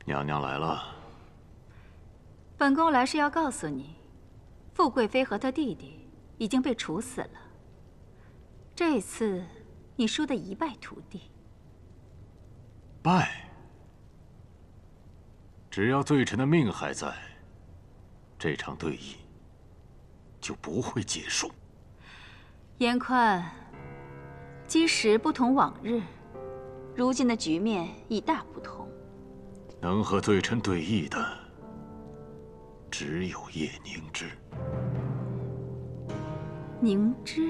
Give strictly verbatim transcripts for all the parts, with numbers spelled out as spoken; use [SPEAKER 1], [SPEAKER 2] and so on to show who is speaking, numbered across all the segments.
[SPEAKER 1] 娘娘来了。
[SPEAKER 2] 本宫来是要告诉你，傅贵妃和她弟弟已经被处死了。这次你输得一败涂地。
[SPEAKER 1] 败？只要罪臣的命还在，这场对弈就不会结束。
[SPEAKER 2] 严宽，今时不同往日，如今的局面已大不同。
[SPEAKER 1] 能和罪臣对弈的，只有叶凝之。
[SPEAKER 2] 凝之？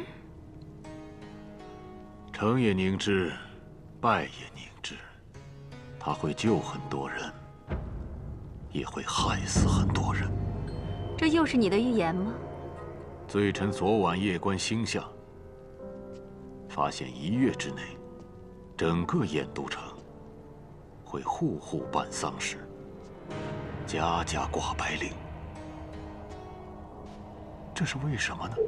[SPEAKER 1] 成也凝之，败也凝之。他会救很多人，也会害死很多人。
[SPEAKER 2] 这又是你的预言吗？
[SPEAKER 1] 罪臣昨晚夜观星象，发现一月之内，整个燕都城会户户办丧事，家家挂白绫。这是为什么呢？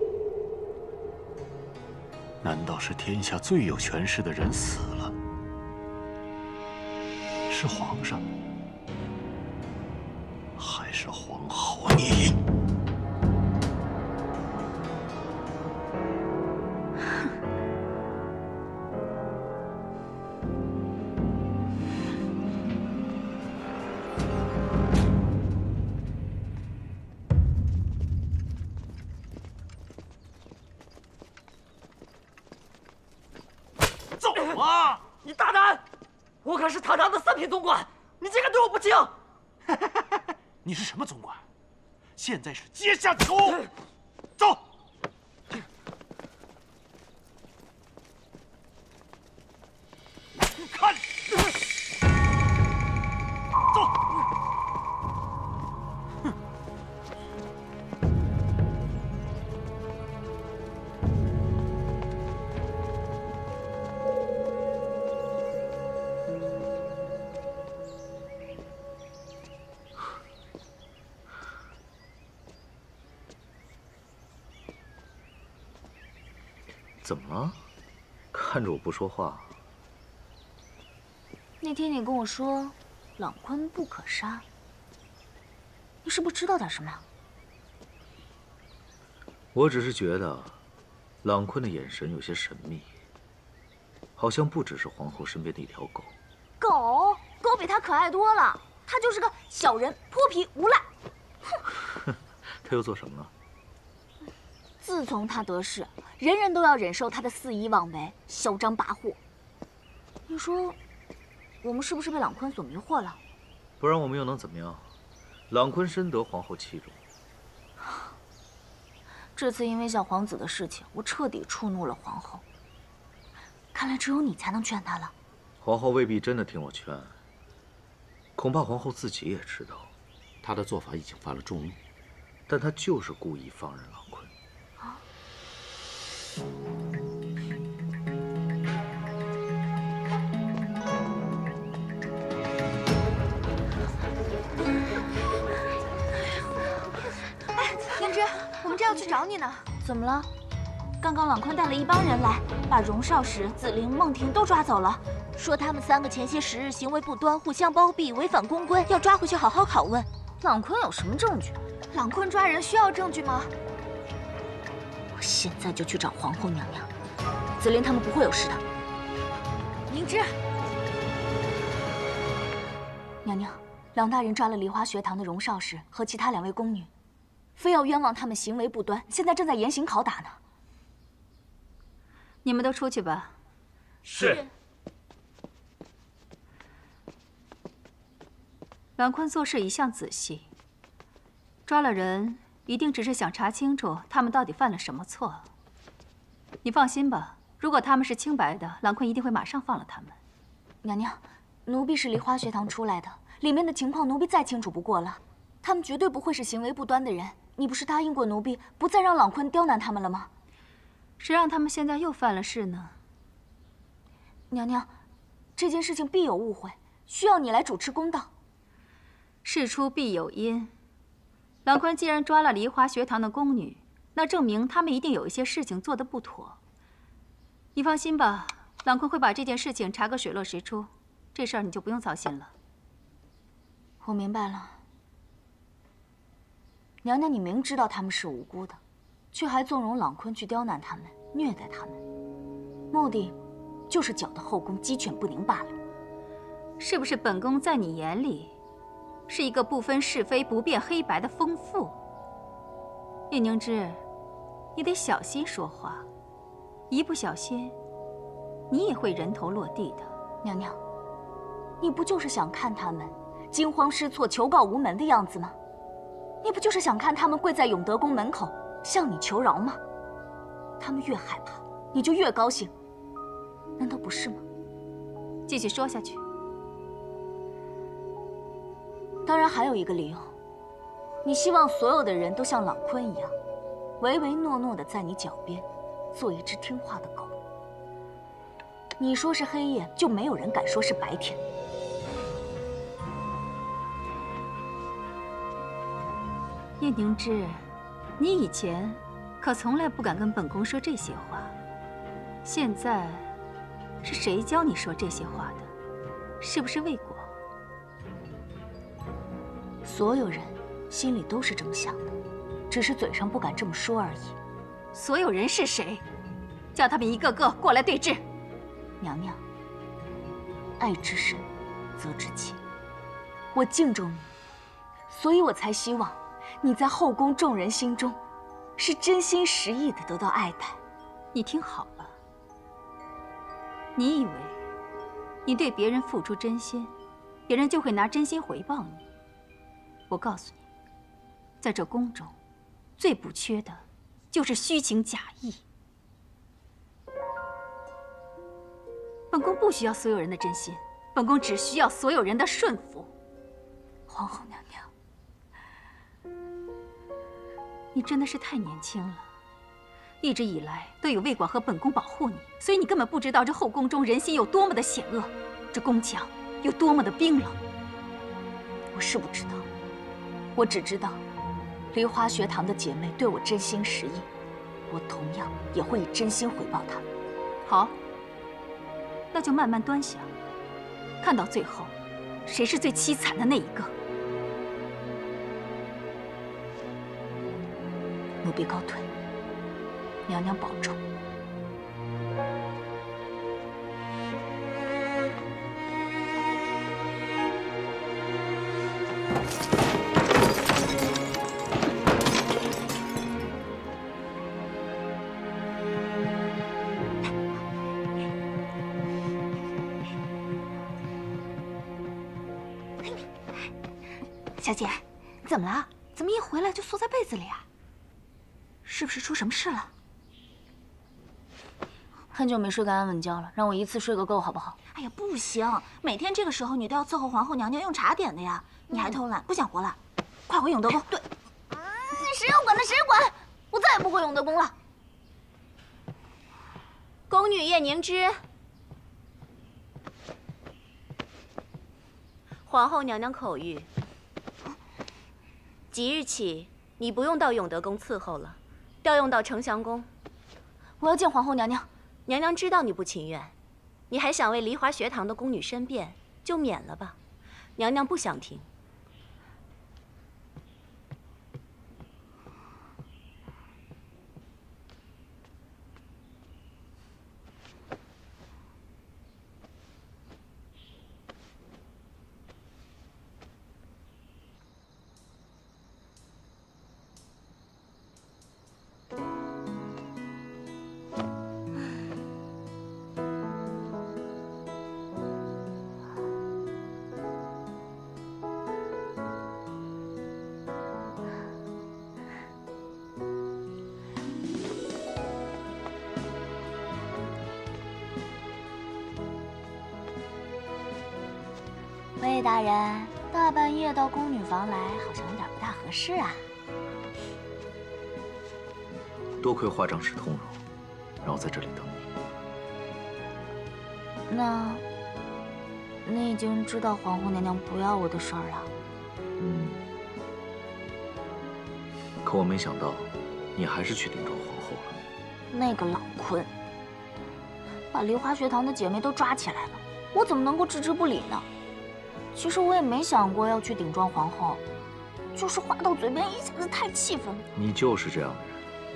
[SPEAKER 1] 难道是天下最有权势的人死了？是皇上，还是皇后你？
[SPEAKER 3] 走啊！你大胆！我可是堂堂的三品总管，你竟敢对我不敬！
[SPEAKER 4] 你是什么总管？现在是阶下囚。走。看。走。哼。
[SPEAKER 5] 怎么了？看着我不说话。
[SPEAKER 6] 那天你跟我说，朗坤不可杀，你是不是知道点什么？
[SPEAKER 5] 我只是觉得，朗坤的眼神有些神秘，好像不只是皇后身边的一条狗。
[SPEAKER 6] 狗狗比他可爱多了，他就是个小人，泼皮无赖。
[SPEAKER 5] 哼，他又做什么了？
[SPEAKER 6] 自从他得势，人人都要忍受他的肆意妄为、嚣张跋扈。你说，我们是不是被朗坤所迷惑了？
[SPEAKER 5] 不然我们又能怎么样？朗坤深得皇后器重。
[SPEAKER 6] 这次因为小皇子的事情，我彻底触怒了皇后。看来只有你才能劝他了。
[SPEAKER 5] 皇后未必真的听我劝，恐怕皇后自己也知道，
[SPEAKER 4] 她的做法已经犯了众怒，
[SPEAKER 5] 但她就是故意放任朗坤。
[SPEAKER 7] 哎，灵芝，我们正要去找你呢。
[SPEAKER 6] 怎么了？刚刚朗坤带了一帮人来，把荣少使、紫菱、孟婷都抓走了，说他们三个前些时日行为不端，互相包庇，违反宫规，要抓回去好好拷问。朗坤有什么证据？
[SPEAKER 7] 朗坤抓人需要证据吗？
[SPEAKER 6] 我现在就去找皇后娘娘，紫菱他们不会有事的。
[SPEAKER 7] 灵芝，
[SPEAKER 6] 娘娘，朗大人抓了梨花学堂的荣少使和其他两位宫女，非要冤枉他们行为不端，现在正在严刑拷打呢。
[SPEAKER 2] 你们都出去吧。
[SPEAKER 3] 是。
[SPEAKER 2] 朗坤做事一向仔细，抓了人一定只是想查清楚他们到底犯了什么错。你放心吧，如果他们是清白的，朗坤一定会马上放了他们。
[SPEAKER 6] 娘娘，奴婢是梨花学堂出来的，里面的情况奴婢再清楚不过了，他们绝对不会是行为不端的人。你不是答应过奴婢不再让朗坤刁难他们了吗？
[SPEAKER 2] 谁让他们现在又犯了事呢？
[SPEAKER 6] 娘娘，这件事情必有误会，需要你来主持公道。
[SPEAKER 2] 事出必有因。朗坤既然抓了梨花学堂的宫女，那证明他们一定有一些事情做得不妥。你放心吧，朗坤会把这件事情查个水落石出，这事儿你就不用操心了。
[SPEAKER 6] 我明白了，娘娘，你明知道他们是无辜的，却还纵容朗坤去刁难他们、虐待他们，目的就是搅得后宫鸡犬不宁罢了。
[SPEAKER 2] 是不是本宫在你眼里是一个不分是非、不辨黑白的疯妇？叶凝之，你得小心说话，一不小心，你也会人头落地的。
[SPEAKER 6] 娘娘，你不就是想看他们惊慌失措、求告无门的样子吗？你不就是想看他们跪在永德宫门口向你求饶吗？他们越害怕，你就越高兴，难道不是吗？
[SPEAKER 2] 继续说下去。
[SPEAKER 6] 当然还有一个理由，你希望所有的人都像朗坤一样，唯唯诺诺的在你脚边，做一只听话的狗。你说是黑夜，就没有人敢说是白天。
[SPEAKER 2] 叶凝之，你以前可从来不敢跟本宫说这些话，现在是谁教你说这些话的？是不是魏果？
[SPEAKER 6] 所有人心里都是这么想的，只是嘴上不敢这么说而已。
[SPEAKER 2] 所有人是谁？叫他们一个个过来对质。
[SPEAKER 6] 娘娘，爱之深，责之切。我敬重你，所以我才希望你在后宫众人心中是真心实意的得到爱戴。
[SPEAKER 2] 你听好了，你以为你对别人付出真心，别人就会拿真心回报你？我告诉你，在这宫中，最不缺的就是虚情假意。本宫不需要所有人的真心，本宫只需要所有人的顺服。
[SPEAKER 6] 皇后娘娘，
[SPEAKER 2] 你真的是太年轻了，一直以来都有魏广和本宫保护你，所以你根本不知道这后宫中人心有多么的险恶，这宫墙有多么的冰冷。
[SPEAKER 6] 我是不知道，我只知道，梨花学堂的姐妹对我真心实意，我同样也会以真心回报她们。
[SPEAKER 2] 好，那就慢慢端详，看到最后，谁是最凄惨的那一个。
[SPEAKER 6] 奴婢告退，娘娘保重。
[SPEAKER 7] 小姐，你怎么了？怎么一回来就缩在被子里啊？是不是出什么事了？
[SPEAKER 6] 很久没睡个安稳觉了，让我一次睡个够好不好？
[SPEAKER 7] 哎呀，不行，每天这个时候你都要伺候皇后娘娘用茶点的呀。你还偷懒，不想活了？快回永德宫。对，嗯，谁要管那谁管，我再也不回永德宫了。
[SPEAKER 6] 宫女叶凝之，皇后娘娘口谕。即日起，你不用到永德宫伺候了，调用到承祥宫。我要见皇后娘娘。娘娘知道你不情愿，你还想为梨花学堂的宫女申辩，就免了吧。娘娘不想听。 魏大人，大半夜到宫女房来，好像有点不大合适啊。
[SPEAKER 5] 多亏花掌使通融，让我在这里等你。
[SPEAKER 6] 那，你已经知道皇后娘娘不要我的事儿了？
[SPEAKER 5] 嗯。可我没想到，你还是去顶撞皇后了。
[SPEAKER 6] 那个朗坤，把梨花学堂的姐妹都抓起来了，我怎么能够置之不理呢？
[SPEAKER 7] 其实我也没想过要去顶撞皇后，就是话到嘴边一下子太气愤了。
[SPEAKER 5] 你就是这样的人。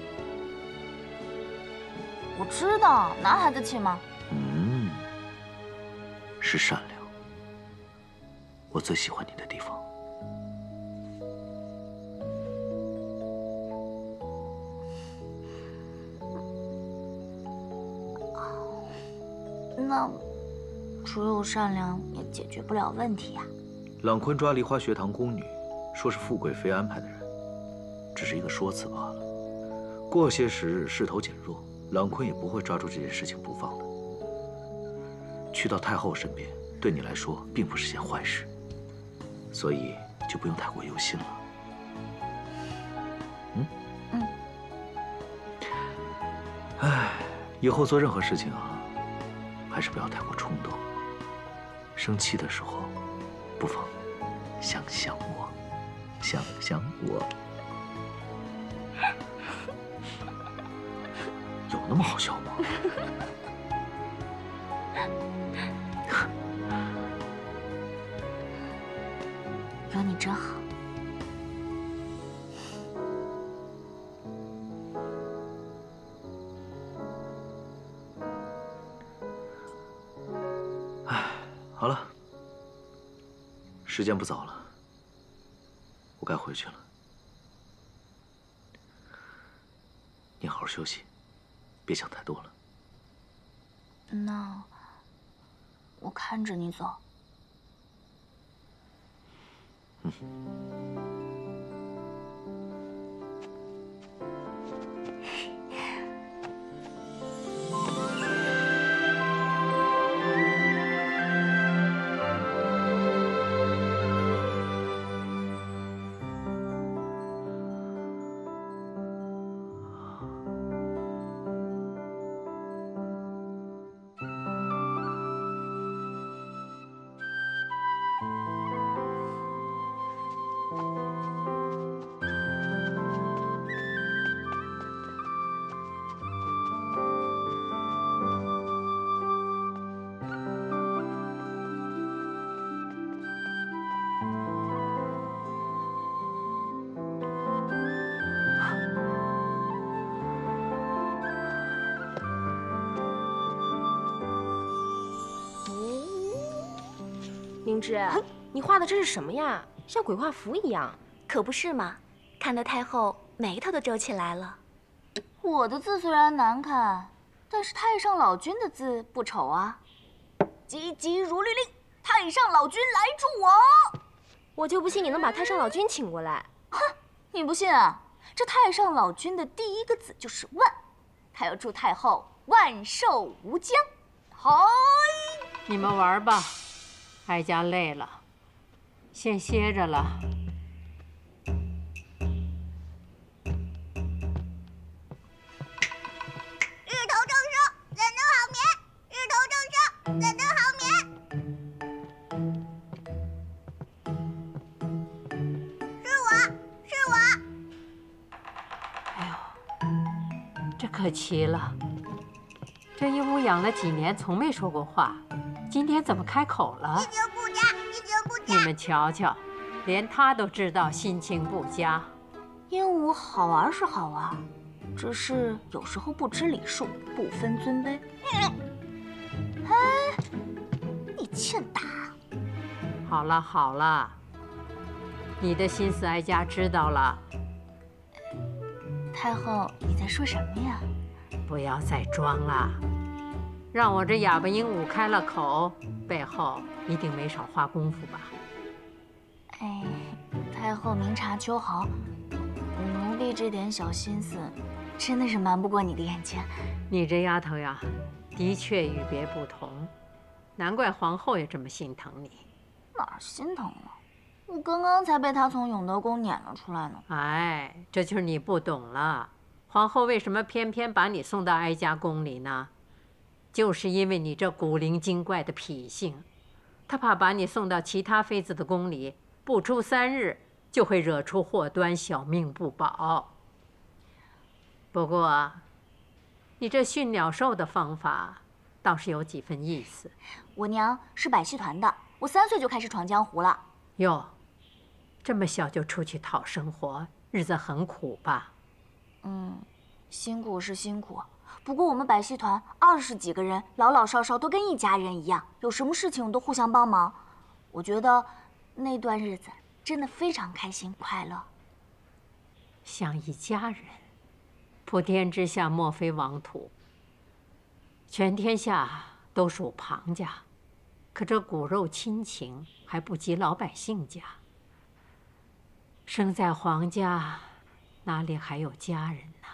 [SPEAKER 7] 我知道，男孩子气吗？
[SPEAKER 5] 嗯，是善良。我最喜欢你的地方。
[SPEAKER 7] 那只有善良也解决不了问题呀。
[SPEAKER 5] 朗坤抓梨花学堂宫女，说是富贵妃安排的人，只是一个说辞罢了。过些时日，势头减弱，朗坤也不会抓住这件事情不放的。去到太后身边，对你来说并不是件坏事，所以就不用太过忧心了。嗯
[SPEAKER 7] 嗯。
[SPEAKER 5] 唉，以后做任何事情啊，还是不要太过冲动。生气的时候，不妨想想我，想想我。有那么好笑吗？
[SPEAKER 7] 有你真好。
[SPEAKER 5] 唉，好了，时间不早了，我该回去了。你好好休息，别想太多了。
[SPEAKER 7] 那我看着你走。
[SPEAKER 5] 嗯。
[SPEAKER 8] 明芝，你画的这是什么呀？像鬼画符一样。
[SPEAKER 6] 可不是嘛，看得太后眉头都皱起来了。
[SPEAKER 7] 我的字虽然难看，但是太上老君的字不丑啊。急急如律令，太上老君来助我。
[SPEAKER 8] 我就不信你能把太上老君请过来。
[SPEAKER 7] 哼，你不信啊？这太上老君的第一个字就是万，他要祝太后万寿无疆。嗨，
[SPEAKER 9] 你们玩吧。哀家累了，先歇着了。
[SPEAKER 10] 日头正升，怎能好眠？日头正升，怎能好眠？是我，是我。
[SPEAKER 9] 哎呦，这可奇了，这一屋养了几年，从没说过话。今天怎么开口了？
[SPEAKER 10] 心情不佳，心情不佳。
[SPEAKER 9] 你们瞧瞧，连他都知道心情不佳。
[SPEAKER 7] 鹦鹉好玩是好玩，只是有时候不知礼数，不分尊卑。嗯，哎，你欠打。
[SPEAKER 9] 好了好了，你的心思哀家知道了。
[SPEAKER 7] 太后，你在说什么呀？
[SPEAKER 9] 不要再装了。让我这哑巴鹦鹉开了口，背后一定没少花功夫吧？
[SPEAKER 7] 哎，太后明察秋毫，奴婢这点小心思，真的是瞒不过你的眼睛。
[SPEAKER 9] 你这丫头呀，的确与别不同，难怪皇后也这么心疼你。
[SPEAKER 7] 哪儿心疼了？我刚刚才被她从永德宫撵了出来呢。
[SPEAKER 9] 哎，这就是你不懂了。皇后为什么偏偏把你送到哀家宫里呢？就是因为你这古灵精怪的脾性，她怕把你送到其他妃子的宫里，不出三日就会惹出祸端，小命不保。不过，你这驯鸟兽的方法倒是有几分意思。
[SPEAKER 7] 我娘是百戏团的， 我三岁就开始闯江湖了。
[SPEAKER 9] 哟，这么小就出去讨生活，日子很苦吧？
[SPEAKER 7] 嗯，辛苦是辛苦，不过我们百戏团二十几个人，老老少少都跟一家人一样，有什么事情都互相帮忙。我觉得那段日子真的非常开心快乐，
[SPEAKER 9] 像一家人。普天之下莫非王土，全天下都属庞家，可这骨肉亲情还不及老百姓家。生在皇家，哪里还有家人呢？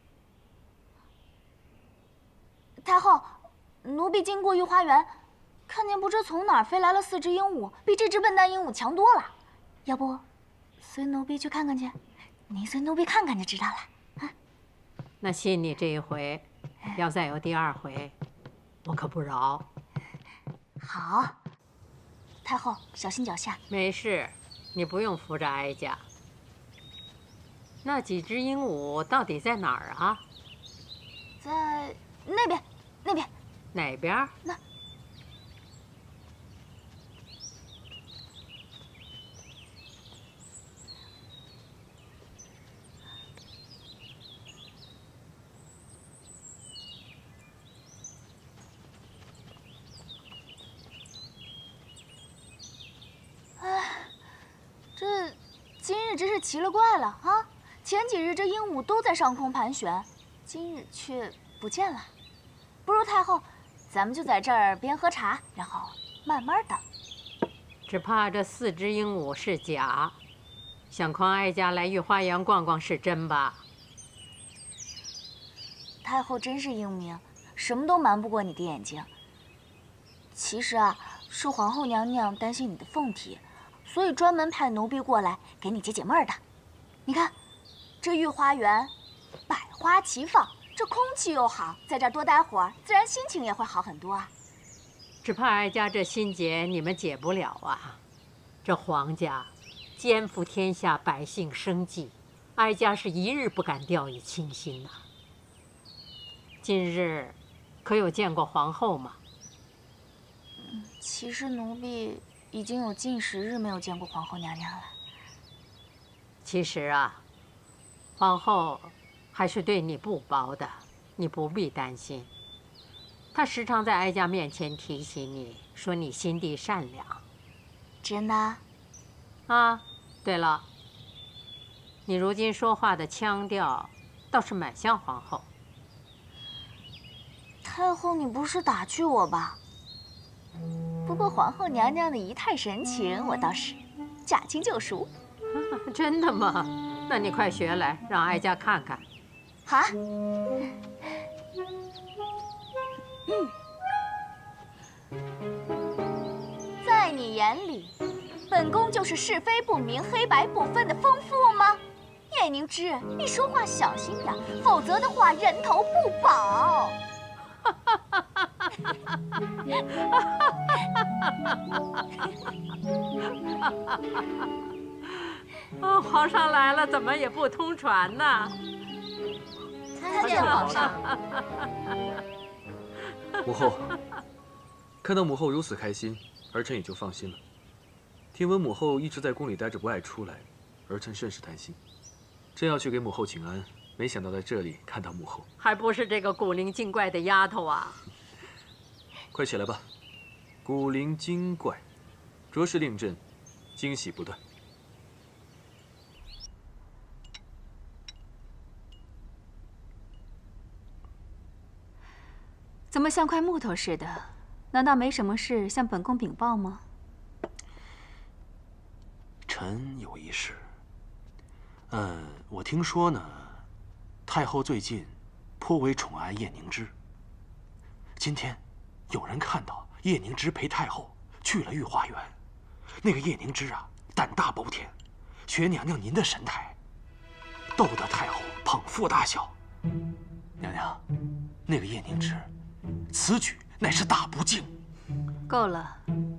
[SPEAKER 7] 太后，奴婢经过御花园，看见不知从哪儿飞来了四只鹦鹉，比这只笨蛋鹦鹉强多了。要不，随奴婢去看看去？你随奴婢看看就知道了。啊，
[SPEAKER 9] 那信你这一回，要再有第二回，我可不饶。
[SPEAKER 7] 好，太后小心脚下。
[SPEAKER 9] 没事，你不用扶着哀家。那几只鹦鹉到底在哪儿啊？
[SPEAKER 7] 在那边，那边。
[SPEAKER 9] 哪边？
[SPEAKER 7] 那。这今日真是奇了怪了啊！前几日这鹦鹉都在上空盘旋，今日却不见了。不如太后，咱们就在这儿边喝茶，然后慢慢等。
[SPEAKER 9] 只怕这四只鹦鹉是假，想诓哀家来御花园逛逛是真吧？
[SPEAKER 7] 太后真是英明，什么都瞒不过你的眼睛。其实啊，是皇后娘娘担心你的凤体，所以专门派奴婢过来给你解解闷儿的。你看，这御花园百花齐放，这空气又好，在这儿多待会儿，自然心情也会好很多啊。
[SPEAKER 9] 只怕哀家这心结你们解不了啊！这皇家肩负天下百姓生计，哀家是一日不敢掉以轻心呐。今日可有见过皇后吗？
[SPEAKER 7] 嗯，其实奴婢已经有近十日没有见过皇后娘娘了。
[SPEAKER 9] 其实啊，皇后还是对你不薄的，你不必担心。她时常在哀家面前提醒你，说你心地善良。
[SPEAKER 7] 真的？
[SPEAKER 9] 啊，对了，你如今说话的腔调倒是蛮像皇后。
[SPEAKER 7] 太后，你不是打趣我吧？不过皇后娘娘的仪态神情，我倒是驾轻就熟。
[SPEAKER 9] 真的吗？那你快学来，让哀家看看。
[SPEAKER 7] 好。嗯，在你眼里，本宫就是是非不明、黑白不分的疯妇吗？叶凝之，你说话小心点，否则的话人头不保。
[SPEAKER 9] 哦，皇上来了，怎么也不通传呢？
[SPEAKER 7] 参见皇上。
[SPEAKER 11] 母后，看到母后如此开心，儿臣也就放心了。听闻母后一直在宫里待着不爱出来，儿臣甚是担心。正要去给母后请安，没想到在这里看到母后，
[SPEAKER 9] 还不是这个古灵精怪的丫头啊！
[SPEAKER 11] 快起来吧，古灵精怪，着实令朕惊喜不断。
[SPEAKER 2] 怎么像块木头似的？难道没什么事向本宫禀报吗？
[SPEAKER 4] 臣有一事。呃，我听说呢，太后最近颇为宠爱叶凝之。今天有人看到叶凝之陪太后去了御花园，那个叶凝之啊，胆大包天，学娘娘您的神态，逗得太后捧腹大笑。娘娘，那个叶凝之，此举乃是大不敬。
[SPEAKER 2] 够了，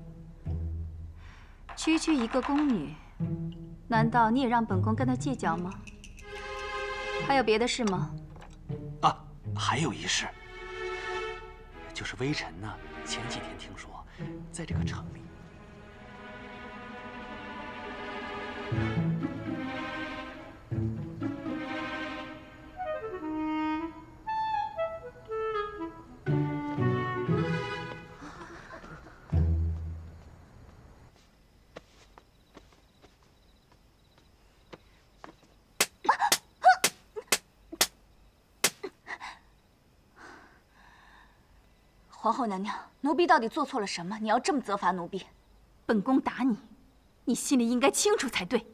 [SPEAKER 2] 区区一个宫女，难道你也让本宫跟她计较吗？还有别的事吗？
[SPEAKER 4] 啊，还有一事，就是微臣呢，前几天听说，在这个城里
[SPEAKER 7] 皇后娘娘，奴婢到底做错了什么？你要这么责罚奴婢？
[SPEAKER 2] 本宫打你，你心里应该清楚才对。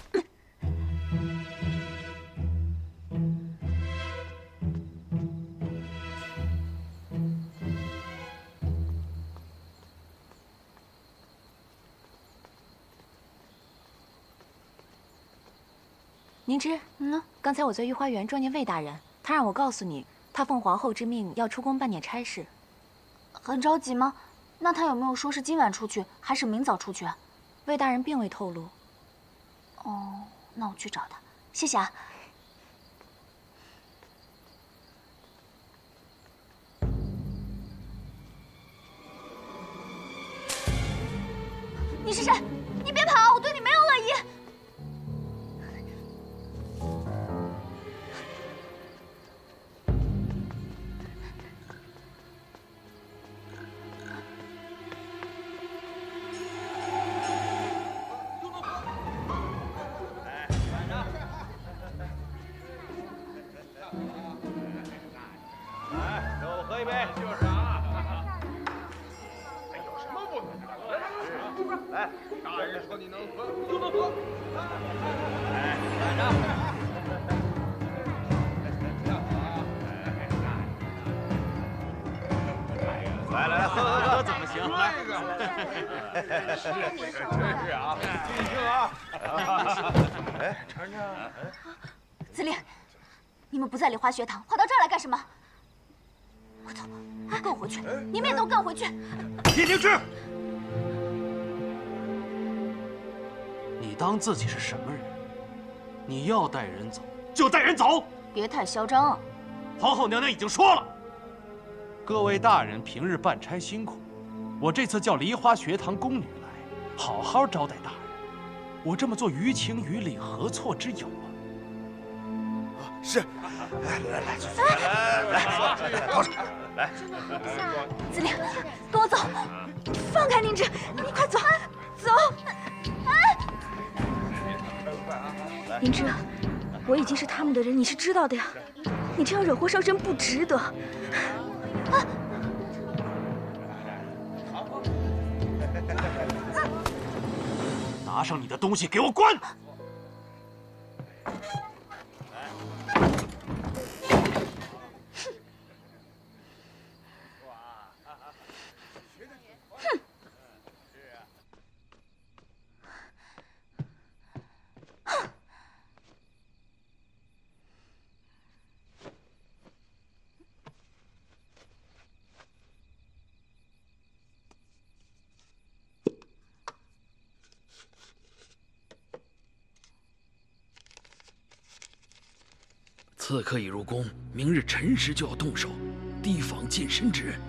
[SPEAKER 12] 宁芝，嗯，刚才我在御花园撞见魏大人，他让我告诉你，他奉皇后之命要出宫办点差事。
[SPEAKER 7] 很着急吗？那他有没有说是今晚出去，还是明早出去？
[SPEAKER 12] 魏大人并未透露。
[SPEAKER 7] 哦，那我去找他。谢谢啊。你是谁？你别跑！我对你没有恶意。
[SPEAKER 13] 喝一杯，就是啊。哎，有什么不能喝？来，大人说你能喝就能喝。来，站着。来来来，喝喝喝，怎么行？来，是是是，真是啊，尽兴啊！哎，尝尝。
[SPEAKER 7] 子烈，你们不在梨花学堂，跑到这儿来干什么？ 快走，跟我回去！你们也都跟我回去！
[SPEAKER 4] 叶凝之，你当自己是什么人？你要带人走就带人走，
[SPEAKER 7] 别太嚣张啊！
[SPEAKER 4] 皇后娘娘已经说了，各位大人平日办差辛苦，我这次叫梨花学堂宫女来，好好招待大人。我这么做于情于理，何错之有啊？
[SPEAKER 13] 是，来来来，来来来，靠上，来，
[SPEAKER 7] 子烈，跟我走，放开宁芝，你快走，走。
[SPEAKER 14] 宁芝，我已经是他们的人，你是知道的呀。你这样惹祸上身不值得。啊！
[SPEAKER 4] 拿上你的东西，给我滚！
[SPEAKER 15] 刺客已入宫，明日辰时就要动手，提防近身之人。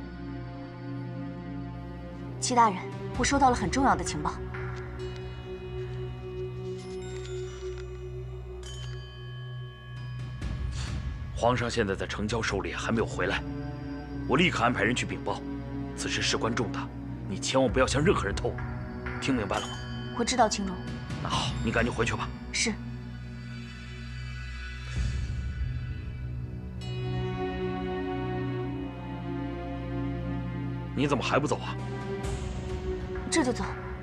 [SPEAKER 7] 齐大人，我收到了很重要的情报。
[SPEAKER 15] 皇上现在在城郊狩猎，还没有回来。我立刻安排人去禀报。此事事关重大，你千万不要向任何人透露，听明白了吗？
[SPEAKER 7] 我知道，青荣。
[SPEAKER 15] 那好，你赶紧回去吧。
[SPEAKER 7] 是。
[SPEAKER 15] 你怎么还不走啊？
[SPEAKER 7] 这就走。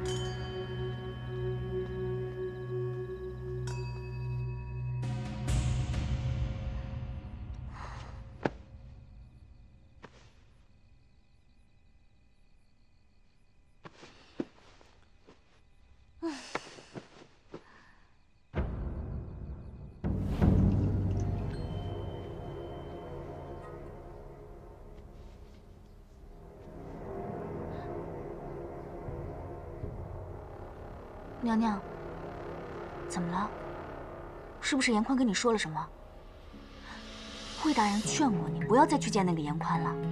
[SPEAKER 7] 娘娘，怎么了？是不是严宽跟你说了什么？魏大人劝过你不要再去见那个严宽了。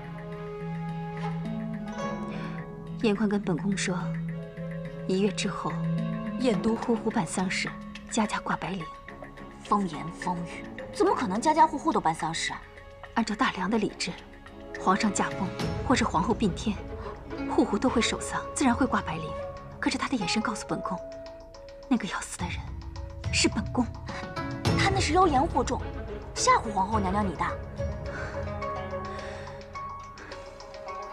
[SPEAKER 2] 严宽跟本宫说，一月之后，燕都户户办丧事，家家挂白绫。
[SPEAKER 7] 风言风语，怎么可能家家户户都办丧事啊？
[SPEAKER 2] 按照大梁的礼制，皇上驾崩或是皇后病天，户户都会守丧，自然会挂白绫。 可是他的眼神告诉本宫，那个要死的人是本宫。
[SPEAKER 7] 他那是妖言惑众，吓唬皇后娘娘你的。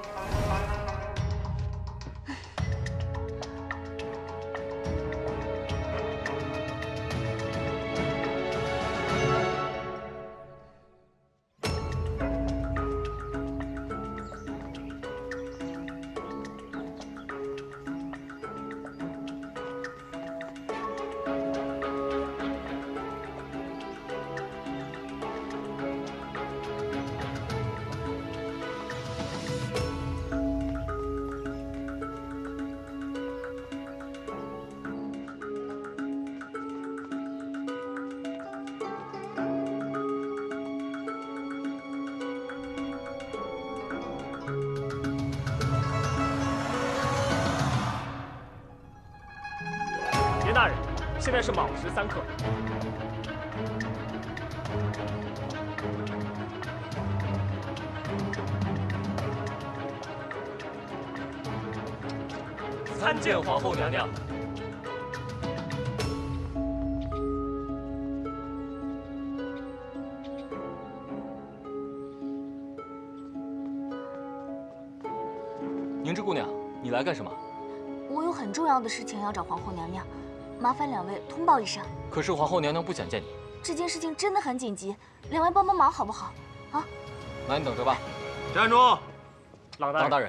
[SPEAKER 3] 现在是卯时三刻。参见皇后娘娘。
[SPEAKER 16] 凝脂姑娘，你来干什么？
[SPEAKER 7] 我有很重要的事情要找皇后娘娘，麻烦两位通报一声。
[SPEAKER 16] 可是皇后娘娘不想见你。
[SPEAKER 7] 这件事情真的很紧急，两位帮帮忙好不好？啊？
[SPEAKER 16] 那你等着吧。
[SPEAKER 4] 站住！
[SPEAKER 3] 郎大人。
[SPEAKER 16] 郎大人。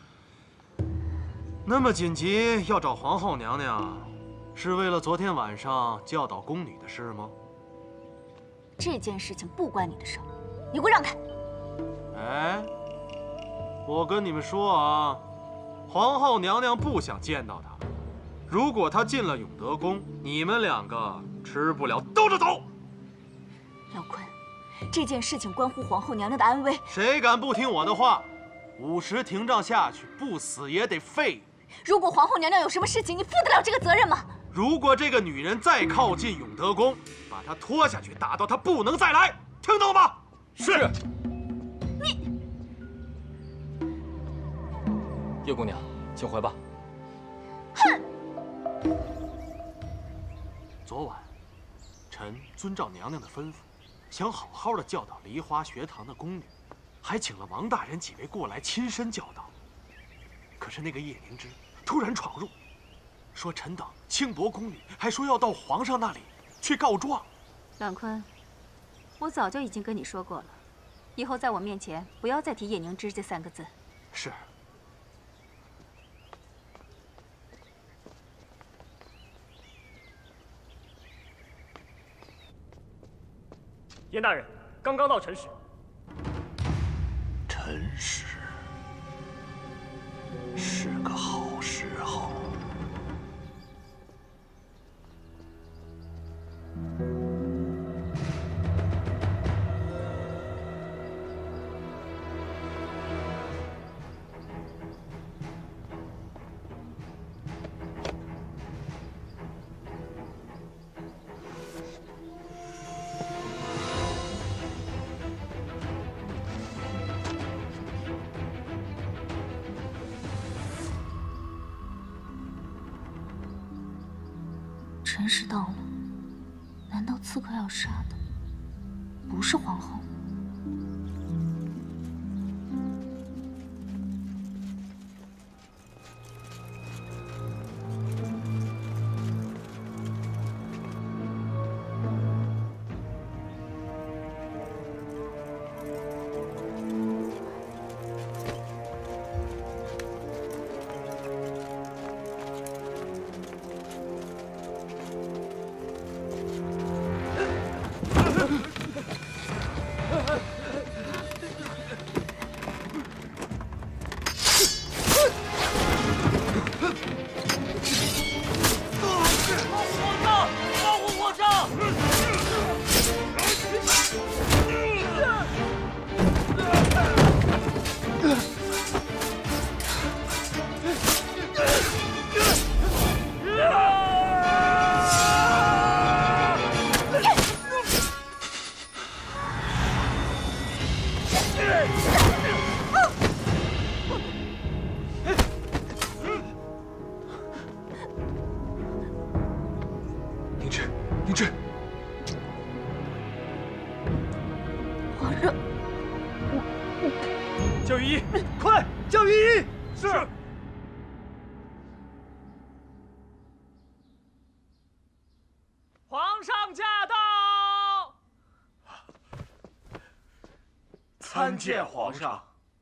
[SPEAKER 4] 那么紧急要找皇后娘娘，是为了昨天晚上教导宫女的事吗？
[SPEAKER 7] 这件事情不关你的事，你给我让开！
[SPEAKER 4] 哎，我跟你们说啊，皇后娘娘不想见到她。如果她进了永德宫，你们两个吃不了兜着走。
[SPEAKER 7] 老坤，这件事情关乎皇后娘娘的安危，
[SPEAKER 4] 谁敢不听我的话，五十廷杖下去，不死也得废。
[SPEAKER 7] 如果皇后娘娘有什么事情，你负得了这个责任吗？
[SPEAKER 4] 如果这个女人再靠近永德宫，把她拖下去，打到她不能再来，听到了吗？
[SPEAKER 16] 是。
[SPEAKER 7] 你，
[SPEAKER 16] 叶姑娘，请回吧。
[SPEAKER 7] 哼！
[SPEAKER 4] 昨晚，臣遵照娘娘的吩咐，想好好的教导梨花学堂的宫女，还请了王大人几位过来亲身教导。可是那个叶凝之突然闯入，说臣等轻薄宫女，还说要到皇上那里去告状。
[SPEAKER 2] 郎坤，我早就已经跟你说过了，以后在我面前不要再提叶凝之这三个字。
[SPEAKER 4] 是。
[SPEAKER 3] 严大人，刚刚到辰时。
[SPEAKER 1] 辰时是个好时候。
[SPEAKER 7] 辰时到了，难道刺客要杀的不是皇后？
[SPEAKER 3] 教御医，快！教御医，是。皇上驾到！
[SPEAKER 17] 参见皇上。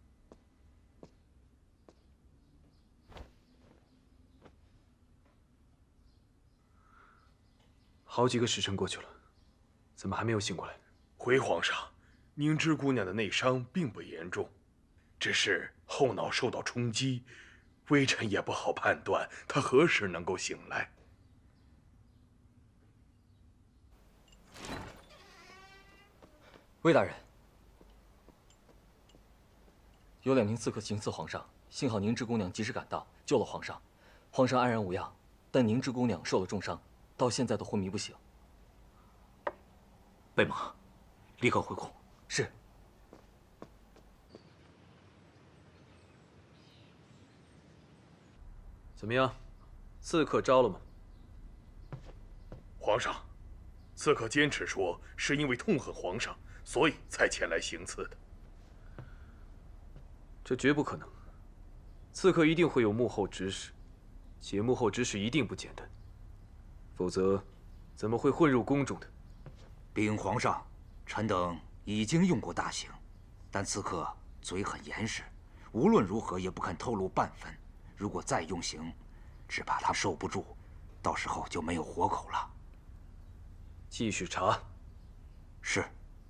[SPEAKER 11] 好几个时辰过去了，怎么还没有醒过来？
[SPEAKER 17] 回皇上，凝脂姑娘的内伤并不严重。只是后脑受到冲击，微臣也不好判断她何时能够醒来。
[SPEAKER 16] 魏大人，有两名刺客行刺皇上，幸好凝脂姑娘及时赶到，救了皇上，皇上安然无恙。但凝脂姑娘受了重伤， 到现在都昏迷不醒。
[SPEAKER 5] 贝蒙，立刻回宫。
[SPEAKER 16] 是。
[SPEAKER 11] 怎么样，刺客招了吗？
[SPEAKER 17] 皇上，刺客坚持说是因为痛恨皇上，所以才前来行刺的。
[SPEAKER 11] 这绝不可能。刺客一定会有幕后指使，且幕后指使一定不简单，否则怎么会混入宫中的？
[SPEAKER 18] 禀皇上，臣等已经用过大刑，但刺客嘴很严实，无论如何也不肯透露半分。如果再用刑，只怕他受不住，到时候就没有活口了。
[SPEAKER 11] 继续查。
[SPEAKER 18] 是。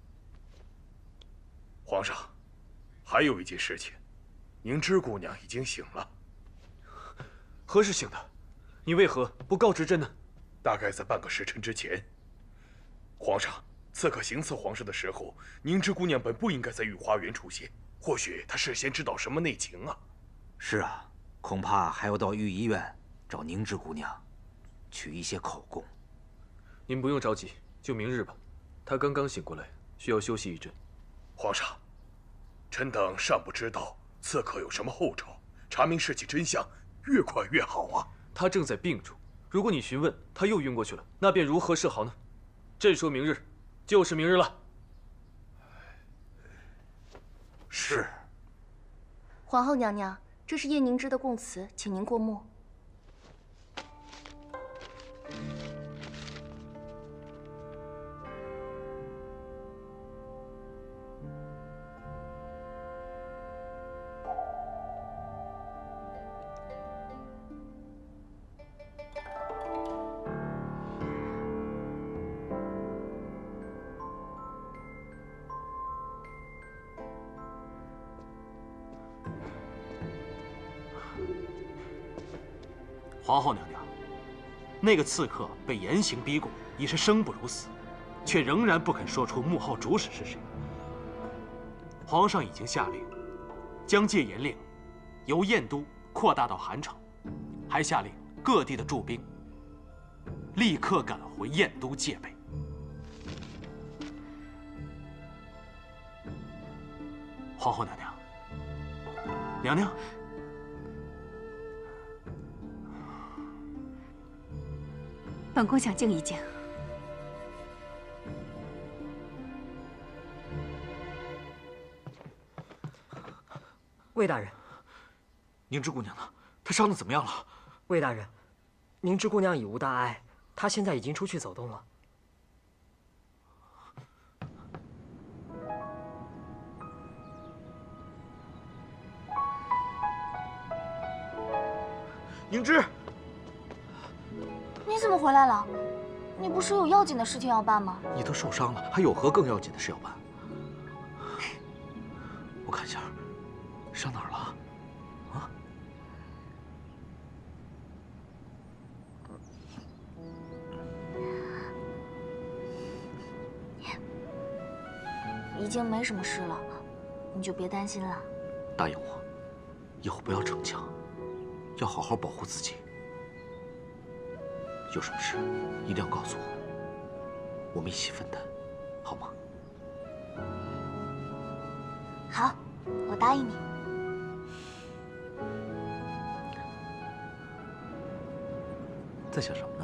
[SPEAKER 17] 皇上，还有一件事情，凝脂姑娘已经醒了。
[SPEAKER 11] 何时醒的？你为何不告知朕呢？
[SPEAKER 17] 大概在半个时辰之前。皇上，刺客行刺皇上的时候，凝脂姑娘本不应该在御花园出现，或许她事先知道什么内情啊。
[SPEAKER 18] 是啊，恐怕还要到御医院找凝脂姑娘，取一些口供。
[SPEAKER 11] 您不用着急，就明日吧。她刚刚醒过来，需要休息一阵。
[SPEAKER 17] 皇上，臣等尚不知道刺客有什么后招，查明事情真相越快越好啊。
[SPEAKER 11] 他正在病中，如果你询问他又晕过去了，那便如何是好呢？朕说明日，就是明日了。
[SPEAKER 17] 是。
[SPEAKER 8] 皇后娘娘，这是叶凝之的供词，请您过目。
[SPEAKER 4] 皇后娘娘，那个刺客被严刑逼供，已是生不如死，却仍然不肯说出幕后主使是谁。皇上已经下令，将戒严令由燕都扩大到韩城，还下令各地的驻兵立刻赶回燕都戒备。皇后娘娘，娘娘。
[SPEAKER 2] 本宫想静一静。
[SPEAKER 5] 魏大人，凝脂姑娘呢？她伤得怎么样了？
[SPEAKER 3] 魏大人，凝脂姑娘已无大碍，她现在已经出去走动了。
[SPEAKER 5] 凝脂。
[SPEAKER 7] 你怎么回来了？你不是有要紧的事情要办吗？
[SPEAKER 5] 你都受伤了，还有何更要紧的事要办？我看一下，伤哪儿了？啊？
[SPEAKER 7] 已经没什么事了，你就别担心了。
[SPEAKER 5] 答应我，以后不要逞强，要好好保护自己。有什么事一定要告诉我，我们一起分担，好吗？
[SPEAKER 7] 好，我答应你。
[SPEAKER 5] 在想什么呢？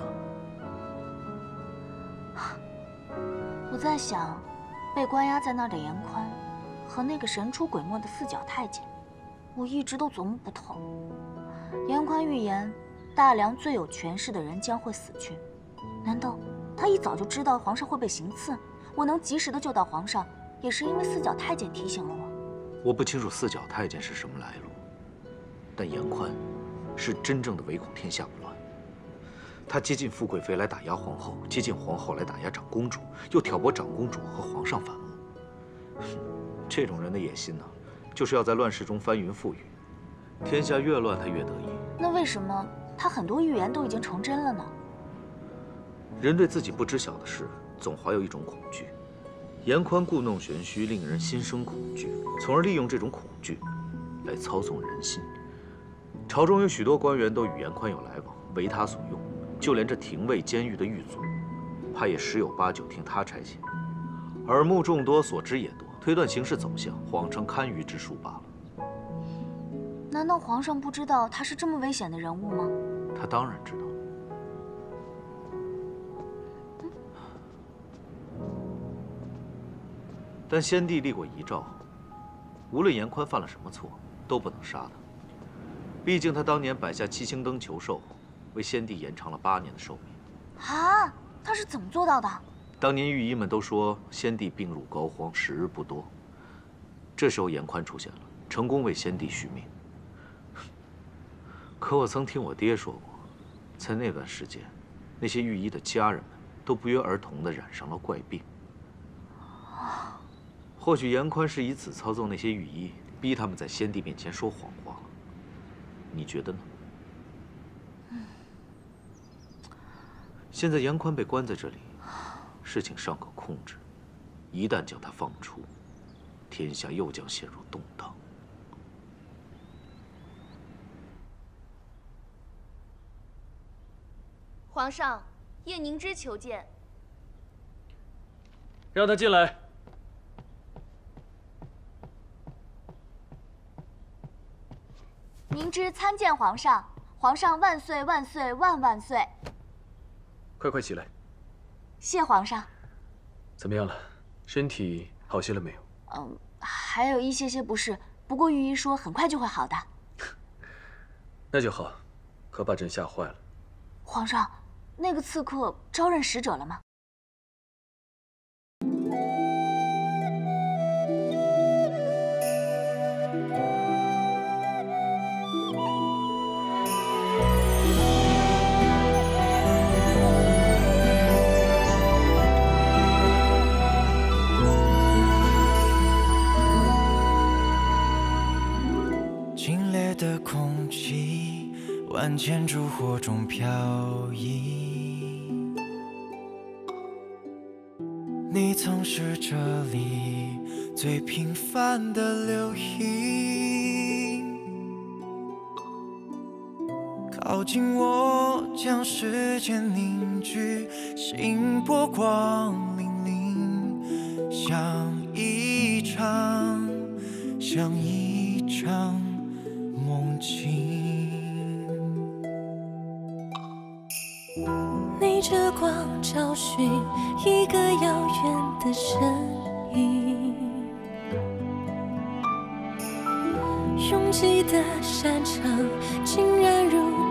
[SPEAKER 7] 我在想，被关押在那儿的严宽，和那个神出鬼没的四角太监，我一直都琢磨不透。严宽预言，大梁最有权势的人将会死去，难道他一早就知道皇上会被行刺？我能及时的救到皇上，也是因为四角太监提醒了我。
[SPEAKER 5] 我不清楚四角太监是什么来路，但严宽是真正的唯恐天下不乱。他接近富贵妃来打压皇后，接近皇后来打压长公主，又挑拨长公主和皇上反目。这种人的野心呢，就是要在乱世中翻云覆雨，天下越乱他越得意。
[SPEAKER 7] 那为什么他很多预言都已经成真了呢？
[SPEAKER 5] 人对自己不知晓的事，总怀有一种恐惧。严宽故弄玄虚，令人心生恐惧，从而利用这种恐惧来操纵人心。朝中有许多官员都与严宽有来往，为他所用， 就连这廷尉监狱的狱卒，怕也十有八九听他差遣。耳目众多，所知也多，推断形势走向，谎称堪舆之术罢了。
[SPEAKER 7] 难道皇上不知道他是这么危险的人物吗？
[SPEAKER 5] 他当然知道。但先帝立过遗诏，无论严宽犯了什么错，都不能杀他。毕竟他当年摆下七星灯求寿，为先帝延长了八年的寿命。
[SPEAKER 7] 啊，他是怎么做到的？
[SPEAKER 5] 当年御医们都说先帝病入膏肓，时日不多。这时候严宽出现了，成功为先帝续命。可我曾听我爹说过，在那段时间，那些御医的家人们都不约而同地染上了怪病。或许严宽是以此操纵那些御医，逼他们在先帝面前说谎话。你觉得呢？现在严宽被关在这里，事情尚可控制。一旦将他放出，天下又将陷入动荡。
[SPEAKER 19] 皇上，叶凝之求见。
[SPEAKER 11] 让他进来。
[SPEAKER 7] 凝之参见皇上，皇上万岁万岁万万岁！
[SPEAKER 11] 快快起来。
[SPEAKER 7] 谢皇上。
[SPEAKER 11] 怎么样了？身体好些了没有？
[SPEAKER 7] 嗯，还有一些些不适，不过御医说很快就会好的。
[SPEAKER 11] 那就好，可把朕吓坏了。
[SPEAKER 7] 皇上，那个刺客招认使者了吗？
[SPEAKER 20] 的空气，万千烛火中飘逸。你曾是这里最平凡的流萤，靠近我，将时间凝聚，心波光粼粼，像一场，像一场梦境。
[SPEAKER 21] 逆着光找寻一个遥远的身影，拥挤的山场竟然如